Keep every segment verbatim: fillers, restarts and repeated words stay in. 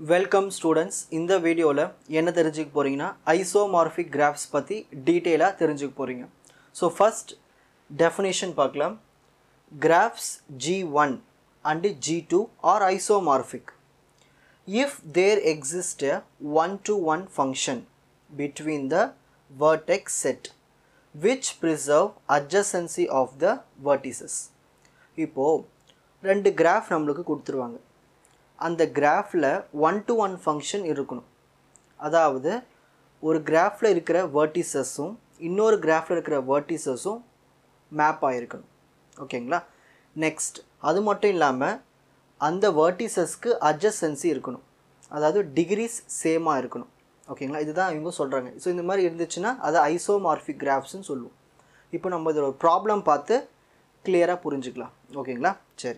Welcome students. In the video la enna therinjikka poringna isomorphic graphs பத்தி டீடைலா தெரிஞ்சுக்க போறீங்க. So first definition பார்க்கலாம். Graphs G one and G two are isomorphic if there exists a one to one function between the vertex set which preserve adjacency of the vertices. இப்போ ரெண்டு graph நமக்கு கொடுத்துருவாங்க. அந்த கிராஃபில் ஒன் டு ஒன் ஃபங்க்ஷன் இருக்கணும். அதாவது ஒரு கிராஃபில் இருக்கிற வேர்டிசஸும் இன்னொரு கிராஃபில் இருக்கிற வேர்டிசஸும் மேப் ஆகிருக்கணும். ஓகேங்களா? நெக்ஸ்ட் அது மட்டும் இல்லாமல் அந்த வேர்டிசஸ்க்கு அட்ஜசன்சி இருக்கணும். அதாவது டிகிரிஸ் சேமாக இருக்கணும். ஓகேங்களா? இதுதான் இவங்க சொல்கிறாங்க. ஸோ இந்த மாதிரி இருந்துச்சுன்னா அதை ஐசோமார்பிக் கிராஃப்ஸ்ன்னு சொல்லுவோம். இப்போ நம்ம இதில் ஒரு ப்ராப்ளம் பார்த்து கிளியராக புரிஞ்சுக்கலாம். ஓகேங்களா? சரி.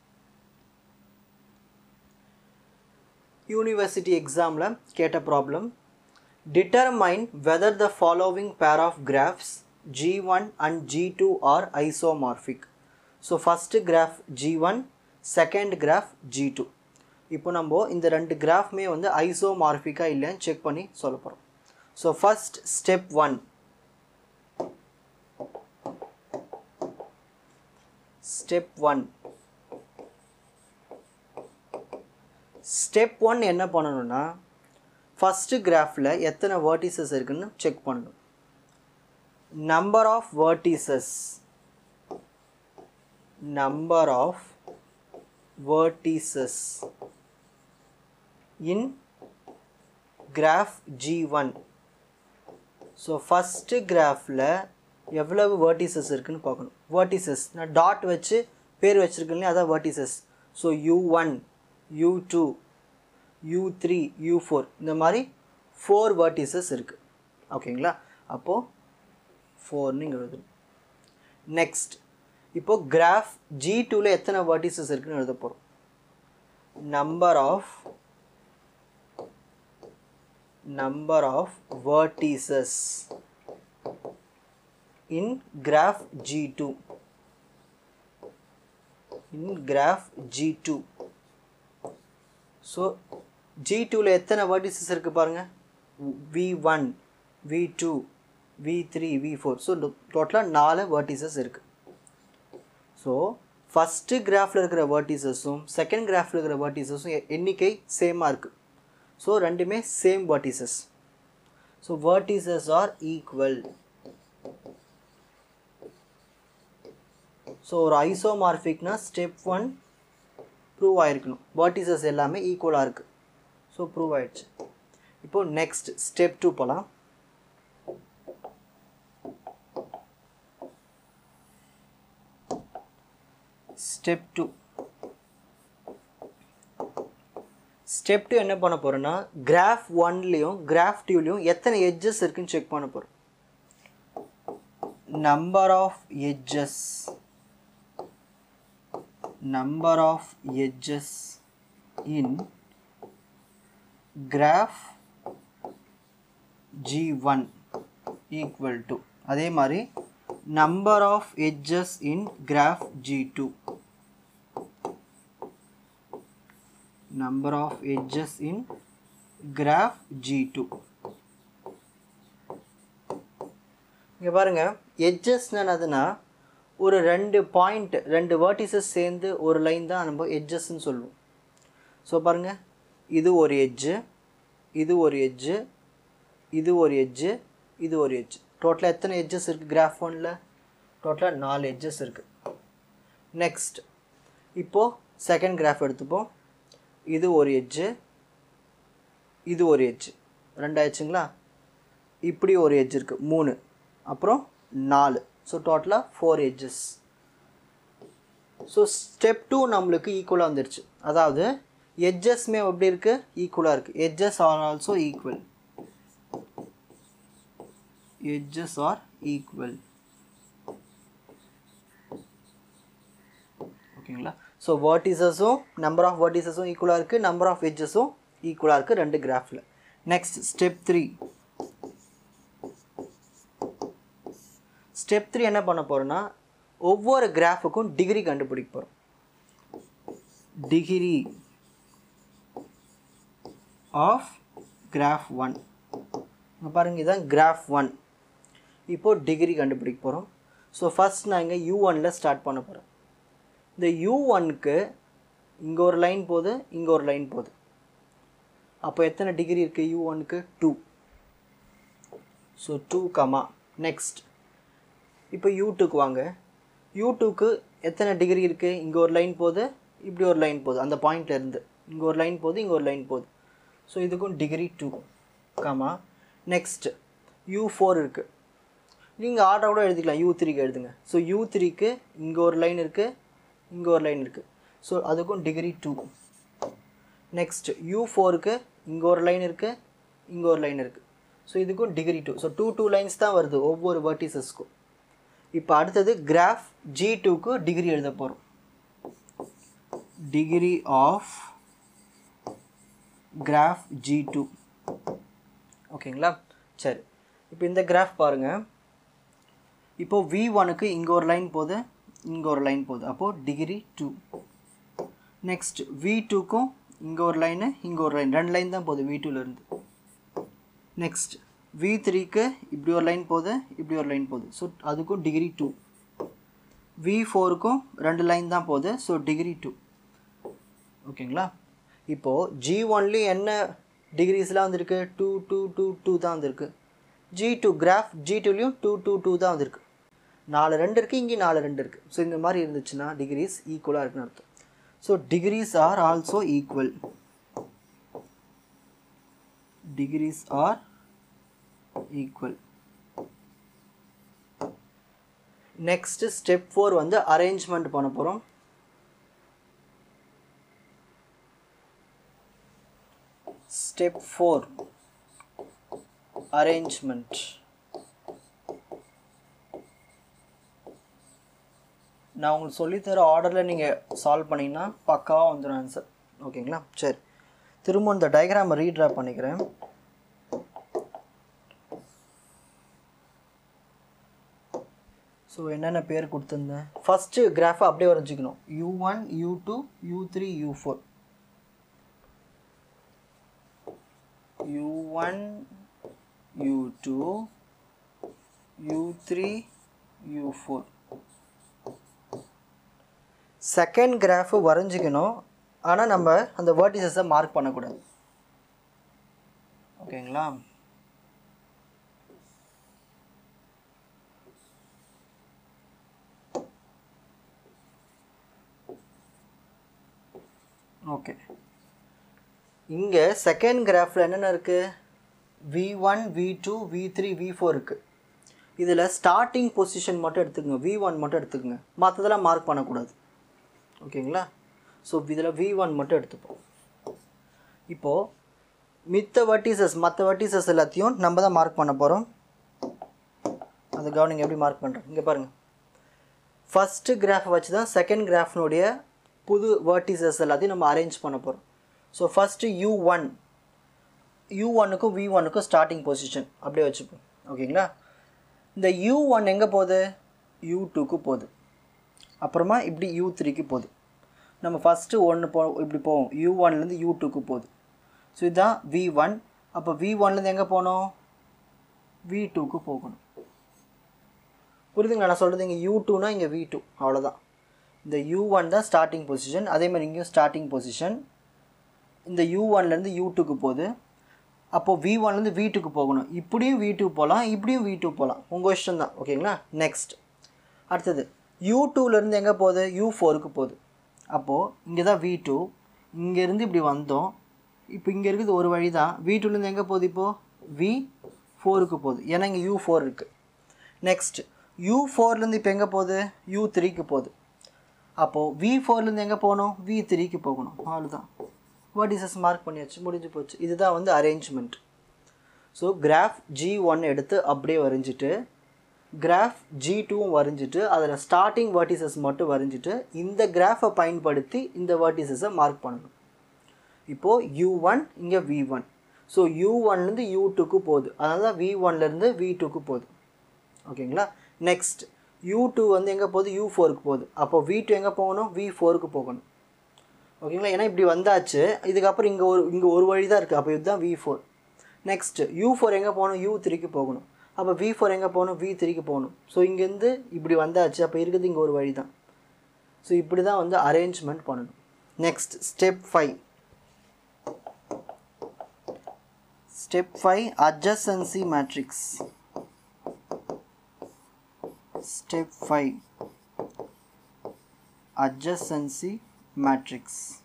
University exam la keta problem. Determine whether the following pair of graphs G one and G two are isomorphic. So first graph G one, second graph G two. இப்போ நம்ம இந்த ரெண்டு கிராஃப்மே வந்து ஐசோமார்பிக்கா இல்லைன்னு செக் பண்ணி சொல்ல போகிறோம். So first step one. Step one step one என்ன பண்ணணும்னா ஃபஸ்ட்டு கிராஃபில் எத்தனை வேர்டிசஸ் இருக்குன்னு செக் பண்ணணும். Number of vertices number of vertices in graph G one. So first கிராஃபில் எவ்வளவு வேர்டிசஸ் இருக்குன்னு பார்க்கணும். வேர்டிசஸ் நான் டாட் வச்சு பேர் வச்சுருக்கேன், அதான் vertices. So U one U two, U three, U four இந்த மாதிரி ஃபோர் வேர்டிசஸ் இருக்குது. ஓகேங்களா? அப்போது ஃபோர்னு இங்கே எழுதணும். நெக்ஸ்ட் இப்போது கிராஃப் ஜி டூவில் எத்தனை வேர்டிசஸ் இருக்குதுன்னு எழுத போகிறோம். Number of number of vertices in graph G two in graph G two. So G டூவில் எத்தனை வேர்டிசஸ் இருக்குது பாருங்கள். V one, V two, V three, V four. So டோட்டலாக நாலு வேர்டிசஸ் இருக்குது. ஸோ ஃபஸ்ட்டு கிராஃபில் இருக்கிற வேர்டிசஸும் செகண்ட் கிராஃபில் இருக்கிற வேர்டிசஸும் எண்ணிக்கை சேமாக இருக்குது. ஸோ ரெண்டுமே same vertices. So vertices are equal. So ஒரு ஐசோமார்பிக்னா ஸ்டெப் ஒன் ப்ரூவ் ஆகிருக்கணும். வேர்டிசஸ் எல்லாமே ஈக்குவலாக இருக்குது. ஸோ ப்ரூவ் ஆகிடுச்சு. இப்போது நெக்ஸ்ட் ஸ்டெப் டூ போகலாம். ஸ்டெப் டூ ஸ்டெப் டூ என்ன பண்ண போகிறோன்னா கிராஃப் ஒன்லேயும் கிராஃப் டூலேயும் எத்தனை எட்ஜஸ் இருக்குன்னு செக் பண்ண போகிறோம். Number of edges number of edges in graph G one equal to அதே மாதிரி number of edges in graph G two number of edges in graph G two. இங்கே பாருங்க, எட்ஜஸ்னா என்னதுன்னா ஒரு ரெண்டு பாயிண்ட் ரெண்டு வேர்டிசஸ் சேர்ந்து ஒரு லைன் தான் நம்ம எட்ஜஸ்ன்னு சொல்லுவோம். ஸோ பாருங்கள், இது ஒரு எட்ஜு, இது ஒரு எட்ஜு, இது ஒரு எட்ஜு, இது ஒரு எட்ஜ். டோட்டலாக எத்தனை எட்ஜஸ் இருக்குது கிராஃப் ஒனில்? டோட்டலாக நாலு எட்ஜஸ் இருக்குது. நெக்ஸ்ட் இப்போது செகண்ட் கிராஃப் எடுத்துப்போம். இது ஒரு எட்ஜு, இது ஒரு எட்ஜு, ரெண்டாயிடுச்சுங்களா? இப்படி ஒரு எட்ஜ் இருக்குது, மூணு, அப்புறம் நாலு. ஸோ டோட்டலாக four edges. So step two நம்மளுக்கு ஈக்குவலாக வந்துடுச்சு. அதாவது எட்ஜஸ்மே எப்படி இருக்குது? ஈக்குவலாக இருக்குது. Edges are also equal. Edges are equal. ஓகேங்களா? ஸோ வேர்டிசஸும் நம்பர் ஆஃப் வேர்டிசஸும் ஈக்குவலாக இருக்குது, நம்பர் ஆஃப் எட்ஜஸும் ஈக்குவலாக இருக்குது ரெண்டு கிராஃபில். Next step three. Step three என்ன பண்ண போகிறோன்னா ஒவ்வொரு கிராஃபுக்கும் டிகிரி கண்டுபிடிக்க போகிறோம். Degree of graph one. இங்க பாருங்க இதான் graph one. இப்போ டிகிரி கண்டுபிடிக்க போறோம். ஸோ ஃபர்ஸ்ட் நான் இங்கே யூ ஒன்ல ஸ்டார்ட் பண்ண போகிறேன். இந்த யூ ஒன்க்கு இங்கே ஒரு லைன் போகுது, இங்கே ஒரு லைன் போகுது. அப்போ எத்தனை டிகிரி இருக்குது யூ ஒன்க்கு? Two. So two comma next. இப்போ யூ டூக்கு வாங்க. யூ டூக்கு எத்தனை டிகிரி இருக்குது? இங்கே ஒரு லைன் போகுது, இப்படி ஒரு லைன் போகுது. அந்த பாயிண்ட்லேருந்து இங்கே ஒரு லைன் போகுது, இங்கே ஒரு லைன் போகுது. ஸோ இதுக்கும் degree two comma next U four இருக்குது. நீங்கள் ஆர்டர் கூட எழுதிக்கலாம், யூ த்ரீக்கு எழுதுங்க. ஸோ யூ த்ரீக்கு இங்கே ஒரு லைன் இருக்குது, இங்கே ஒரு லைன் இருக்குது. ஸோ அதுக்கும் டிகிரி டூ. நெக்ஸ்ட் யூ ஃபோருக்கு இங்கே ஒரு லைன் இருக்குது, இங்கே ஒரு லைன் இருக்குது. ஸோ இதுக்கும் degree two. So two two lines தான் வருது ஒவ்வொரு வெர்டிசஸ்க்கும். இப்போ அடுத்தது கிராஃப் ஜி டூக்கு டிகிரி எழுத போகிறோம். Degree of graph G two. ஓகேங்களா? சரி, இப்போ இந்த கிராஃப் பாருங்கள். இப்போது வி ஒனுக்கு இங்கே ஒரு லைன் போகுது, இங்கே ஒரு லைன் போகுது. அப்போது டிகிரி டூ. நெக்ஸ்ட் வி டூக்கும் இங்கே ஒரு லைனு, இங்கே ஒரு லைன், ரெண்டு லைன் தான் போகுது வி டூலேருந்து. நெக்ஸ்ட் வி த்ரீக்கு இப்படி ஒரு லைன் போகுது, இப்படி ஒரு லைன் போகுது. ஸோ அதுக்கும் டிகிரி டூ. வி ஃபோருக்கும் ரெண்டு லைன் தான் போகுது. So degree two. ஓகேங்களா? இப்போது ஜி ஒன்லேயும் என்ன டிகிரிஸ்லாம் வந்துருக்கு? டூ டூ டூ டூ தான் வந்துருக்கு. ஜி டூ கிராஃப் ஜி டூலேயும் டூ டூ டூ தான் வந்துருக்கு. நாலு ரெண்டு இருக்குது, இங்கே நாலு ரெண்டு இருக்குது. ஸோ இந்த மாதிரி இருந்துச்சுன்னா டிகிரிஸ் ஈக்குவலாக இருக்குன்னு அர்த்தம். So degrees are also equal. Degrees are equal. Next step four வந்து அரேஞ்ச்மெண்ட் பண்ண போகிறோம். Step four arrangement. நான் உங்களுக்கு சொல்லித்தர ஆர்டரில் நீங்கள் சால்வ் பண்ணிங்கன்னா பக்காவாக வந்துடும் ஆன்சர். ஓகேங்களா? சரி, திரும்ப இந்த டயக்ராமை ரீட்ரா பண்ணிக்கிறேன். ஸோ என்னென்ன பேர் கொடுத்துருந்தேன்? ஃபஸ்ட்டு கிராஃபை அப்படியே வரைஞ்சிக்கணும். U one U two U three U four. U one U two U three U four. Second graph வரைஞ்சிக்கணும். ஆனால் நம்ம அந்த வேர்டிசஸை மார்க் பண்ணக்கூடாது. ஓகேங்களா? ஓகே, இங்கே செகண்ட் கிராஃபில் என்னென்ன இருக்குது? V one V two V three V four இருக்குது. இதில் ஸ்டார்டிங் பொசிஷன் மட்டும் எடுத்துக்கோங்க, வி ஒன் மட்டும் எடுத்துக்கோங்க, மற்றதெல்லாம் மார்க் பண்ணக்கூடாது. ஓகேங்களா? ஸோ இதில் வி ஒன் மட்டும் எடுத்துப்போம். இப்போது மித்த வெர்டிசஸ் மற்ற வெர்டிசஸ் எல்லாத்தையும் நம்ம தான் மார்க் பண்ண போகிறோம். அது கவனிங்க எப்படி மார்க் பண்ணுறோம். இங்கே பாருங்கள், ஃபஸ்ட்டு கிராஃபை வச்சு தான் செகண்ட் கிராஃப்னுடைய புது வெர்டிசஸ் எல்லாத்தையும் நம்ம அரேஞ்ச் பண்ண போகிறோம். So first U one, U ஒன்னுக்கும் வி ஒன்னுக்கும் ஸ்டார்டிங் பொசிஷன் அப்படியே வச்சுப்போம். ஓகேங்களா? இந்த யூ ஒன் எங்கே போகுது? யூ டூக்கு போகுது. அப்புறமா இப்படி யூ த்ரீக்கு போகுது. நம்ம ஃபஸ்ட்டு ஒன்று போ இப்படி போவோம், யூ ஒன்லேருந்து யூ டூக்கு போகுது. ஸோ இதுதான் வி ஒன். அப்போ வி ஒன்லேருந்து எங்கே போகணும்? வி டூக்கு போகணும். புரியுதுங்களா நான் சொல்கிறது? இங்கே யூ டூனா இங்கே வி டூ, அவ்வளோதான். இந்த யூ ஒன் தான் ஸ்டார்டிங் பொசிஷன். அதே மாதிரி இங்கேயும் ஸ்டார்டிங் பொசிஷன். இந்த யூ ஒன்லேருந்து யூ டூக்கு போகுது. அப்போது வி ஒன்லேருந்து வி டூக்கு போகணும். இப்படியும் வி டூ போகலாம், இப்படியும் வி டூ போகலாம், உங்கள் இஷ்டம் தான். ஓகேங்களா? நெக்ஸ்ட் அடுத்தது யூ டூலேருந்து எங்கே போகுது? யூ ஃபோருக்கு போகுது. அப்போது இங்கே தான் வி டூ, இங்கேருந்து இப்படி வந்தோம். இப்போ இங்கே இருக்குது ஒரு வழி தான். வி டூலேருந்து எங்கே போகுது? இப்போது வி ஃபோருக்கு போகுது, ஏன்னா இங்கே யூ ஃபோர் இருக்குது. நெக்ஸ்ட் யூ ஃபோர்லேருந்து இப்போ எங்கே போகுது? யூ த்ரீக்கு போகுது. அப்போது வி ஃபோர்லேருந்து எங்கே போகணும்? வி த்ரீக்கு போகணும். அவ்வளோதான். வேர்டிசஸ் மார்க் பண்ணியாச்சு, முடிஞ்சு போச்சு. இதுதான் வந்து arrangement. So graph G one எடுத்து அப்படியே வரைஞ்சிட்டு, கிராஃப் ஜி டூவும் வரைஞ்சிட்டு, அதில் ஸ்டார்டிங் வேர்டிசஸ் மட்டும் வரைஞ்சிட்டு, இந்த கிராஃபை பயன்படுத்தி இந்த வேர்டிசஸை மார்க் பண்ணணும். இப்போது யூ ஒன் இங்கே வி ஒன். ஸோ யூ ஒன்லேருந்து யூ டூக்கு போகுது, அதனால தான் வி ஒன்லேருந்து வி டூக்கு போகுது. ஓகேங்களா? நெக்ஸ்ட் யூ டூ வந்து எங்கே போகுது? யூ ஃபோருக்கு போகுது. அப்போது வி டூ எங்கே போகணும்? வி ஃபோருக்கு போகணும். ஓகேங்களா? ஏன்னா இப்படி வந்தாச்சு, இதுக்கப்புறம் இங்கே ஒரு இங்கே ஒரு வழி தான் இருக்குது. அப்போ இதுதான் V four. Next U four எங்கே போகணும்? யூ த்ரீக்கு போகணும். அப்போ வி ஃபோர் எங்கே போகணும்? வி த்ரீக்கு போகணும். ஸோ இங்கேருந்து இப்படி வந்தாச்சு, அப்போ இருக்குது இங்கே ஒரு வழி தான். ஸோ இப்படி தான் வந்து அரேஞ்ச்மெண்ட் பண்ணணும். Next step five. Step five adjacency matrix. Step five adjacency matrix.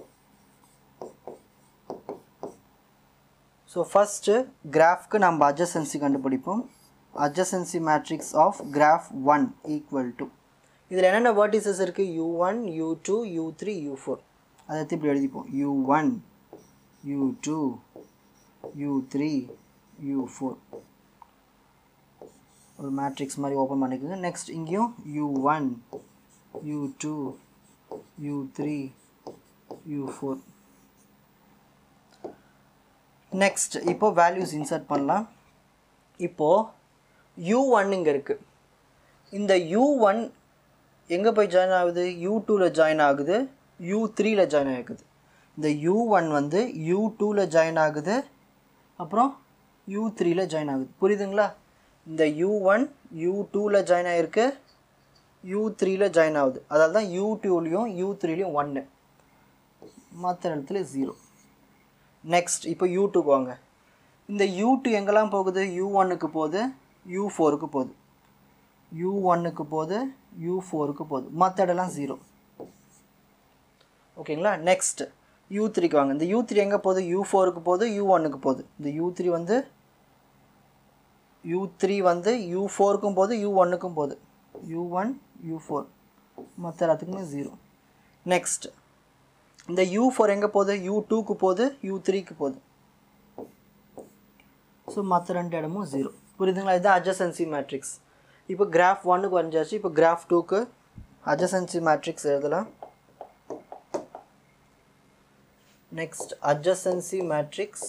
So first கிராஃப்க்கு நம்ம adjacency கண்டுபிடிப்போம். adjacency matrix of graph one equal to, இதில் என்னென்ன vertices இருக்குது? U one, U two, U three, U four. அதை இப்படி எழுதிப்போம். U one, U two, U three, U four. ஒரு மேட்ரிக்ஸ் மாதிரி ஓப்பன் பண்ணிக்கோங்க. நெக்ஸ்ட் இங்கேயும் U one, U two, U three, U four. Next இப்போது வேல்யூஸ் இன்சர்ட் பண்ணலாம். இப்போது யூ ஒன் இங்கே இருக்குது. இந்த யூ ஒன் எங்கே போய் ஜாயின் ஆகுது? யூ டூவில் ஜாயின் ஆகுது, யூ த்ரீயில் ஜாயின் ஆகுது. இந்த யூ ஒன் வந்து யூ டூவில் ஜாயின் ஆகுது, அப்புறம் யூ த்ரீயில் ஜாயின் ஆகுது. புரியுதுங்களா? இந்த யூ ஒன் யூ டூவில் ஜாயின் ஆகிருக்கு, யூ த்ரீயில் ஜாயின் ஆகுது. அதால் தான் யூ டூலையும் யூ த்ரீலையும் ஒன்று, மற்ற இடத்துல ஜீரோ. நெக்ஸ்ட் இப்போ யூ டூக்கு வாங்க. இந்த யூ டூ எங்கெல்லாம் போகுது? யூ ஒன்னுக்கு போகுது, யூ ஃபோருக்கு போகுது, யூ ஒன்னுக்கு போகுது, யூ ஃபோருக்கு போகுது, மற்ற இடம்லாம் ஜீரோ. ஓகேங்களா? நெக்ஸ்ட் யூ த்ரீக்கு வாங்க. இந்த யூ த்ரீ எங்கே போகுது? யூ ஃபோருக்கு போகுது, யூ ஒன்னுக்கு போகுது. இந்த யூ த்ரீ வந்து யூ த்ரீ வந்து யூ ஃபோருக்கும் போகுது, யூ ஒன்னுக்கும் போகுது, யூ ஒன், யூ ஃபோர், மற்ற எல்லாத்துக்குமே ஜீரோ. நெக்ஸ்ட் இந்த யூ ஃபோர் எங்கே போகுது? யூ டூக்கு போகுது, யூ த்ரீக்கு போகுது. ஸோ மற்ற ரெண்டு இடமும் ஜீரோ. புரியுதுங்களா? இதுதான் adjacency மேட்ரிக்ஸ். இப்போ கிராஃப் ஒன்னுக்கு வரைஞ்சாச்சு. இப்போ கிராஃப் டூக்கு adjacency மேட்ரிக்ஸ் எழுதலாம். Next adjacency matrix.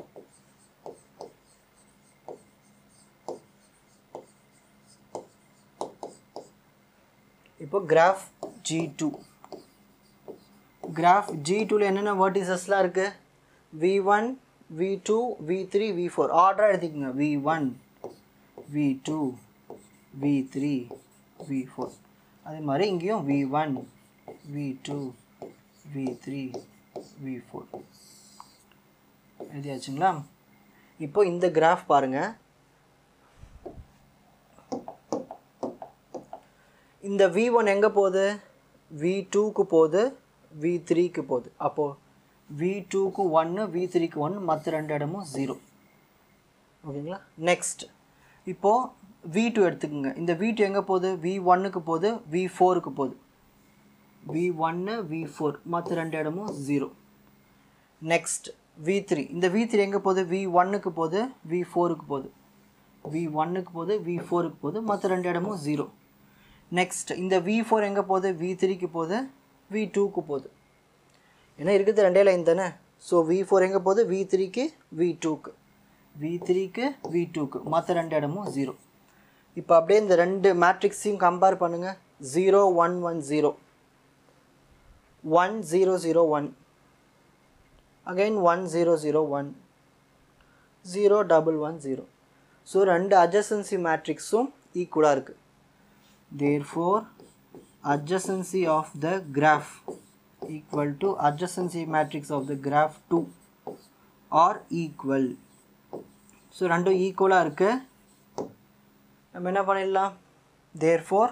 இப்போ graph G two. Graph G டூவில் என்னென்ன வேர்டிசஸ்லாம் இருக்குது? V one, V two, V three, V four. ஆர்டராக எடுத்துக்கோங்க. V one, V two, V three, V four. அதே மாதிரி இங்கேயும் V one, V two, V three, V four எழுதியாச்சுங்களா? இப்போ இந்த கிராஃப் பாருங்கள். இந்த வி ஒன் எங்கே போகுது? வி டூக்கு போகுது, வி த்ரீக்கு போகுது. அப்போது வி டூக்கு ஒன்று, வி த்ரீக்கு ஒன்று, மற்ற ரெண்டு இடமும் ஜீரோ. ஓகேங்களா? நெக்ஸ்ட் இப்போது வி டூ எடுத்துக்கோங்க. இந்த வி டூ எங்கே போகுது? வி ஒன்னுக்கு போகுது, வி ஃபோருக்கு போகுது, வி ஒன்று, வி ஃபோர், மற்ற ரெண்டு இடமும் ஜீரோ. Next V three. இந்த வி த்ரீ எங்கே போகுது? வி ஒன்னுக்கு போகுது, வி ஃபோருக்கு போகுது, வி ஒன்னுக்கு போகுது, வி ஃபோருக்கு போகுது, மற்ற ரெண்டு இடமும் ஜீரோ. நெக்ஸ்ட் இந்த வி ஃபோர் எங்கே போகுது? வி த்ரீக்கு போகுது, வி டூக்கு போகுது. ஏன்னா இருக்குது ரெண்டே லைன் தானே. ஸோ வி ஃபோர் எங்கே போகுது? வி த்ரீக்கு, வி டூக்கு, வி த்ரீக்கு, வி டூக்கு, மற்ற ரெண்டு இடமும் ஜீரோ. இப்போ அப்படியே இந்த ரெண்டு மேட்ரிக்ஸையும் கம்பேர் பண்ணுங்கள். Zero one one zero, one zero zero one, again one zero zero one, zero double one zero. So ரெண்டு adjacency மேட்ரிக்ஸும் ஈக்குவலாக இருக்குது. Therefore adjacency of the graph equal to adjacency matrix of the graph two are equal. So ரெண்டும் ஈக்குவலாக இருக்கு. நம்ம என்ன பண்ணிடலாம்? Therefore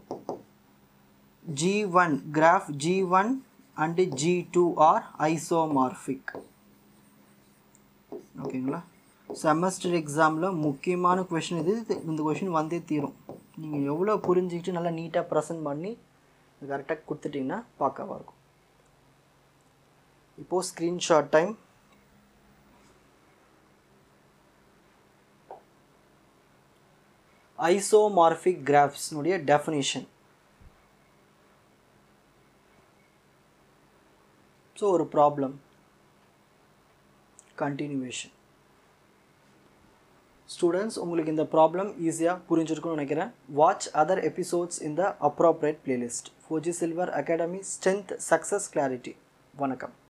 G one graph G one and G two are isomorphic. ஓகேங்களா? செமஸ்டர் எக்ஸாமில் முக்கியமான கொஷின் இது. இந்த கொஷின் வந்தே தீரும். நீங்கள் எவ்வளோ புரிஞ்சுக்கிட்டு நல்லா நீட்டாக ப்ரெசென்ட் பண்ணி கரெக்டாக கொடுத்துட்டிங்கன்னா பார்க்கவா இருக்கும். இப்போது ஸ்க்ரீன்ஷாட் டைம். ஐசோமார்பிக் கிராஃப்ஸ்னுடைய டெஃபினிஷன். ஸோ ஒரு ப்ராப்ளம் கண்டினியூவேஷன். ஸ்டூடெண்ட்ஸ், உங்களுக்கு இந்த ப்ராப்ளம் ஈஸியாக புரிஞ்சிருக்கும்னு நினைக்கிறேன். Watch other episodes in the appropriate playlist. Four G silver academy strength success clarity. வணக்கம்.